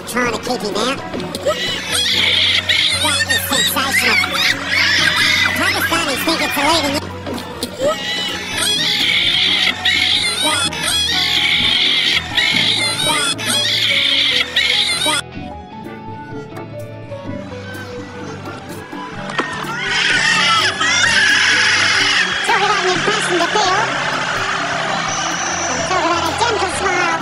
trying to keep him out. That is sensational. Pakistanis think it's illegal. Talk about an impassioned appeal. And talk about a gentle smile.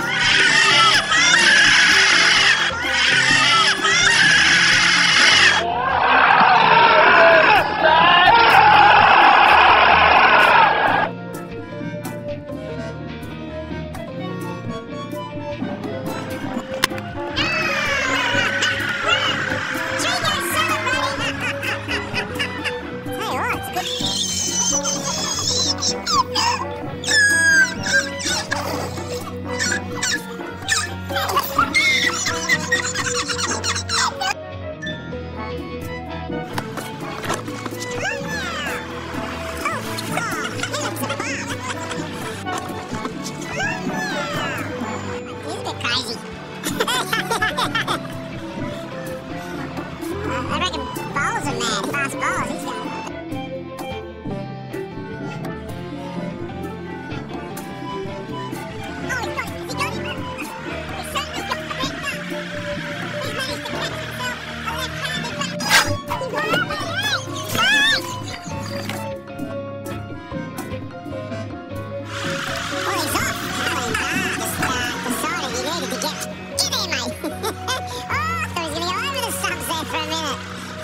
I reckon balls are mad, fast balls, he's got. Oh, he's got it, has he got him? He's certainly got the red gun. He's managed to catch himself a left-handed red gun. He's got it, well, he's off. Decided he needed to get there, mate. Oh, I thought he was going to go over the subs there for a minute.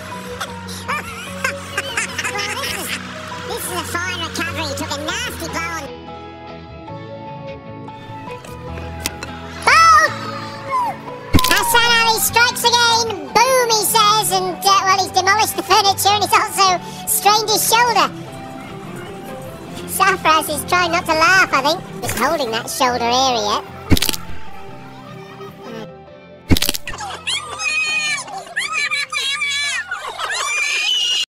This is a fine recovery. He took a nasty blow on. Ball! Hassan Ali strikes again. Boom, he says. And, well, he's demolished the furniture and he's also strained his shoulder. Safraz is trying not to laugh, I think. Just holding that shoulder area.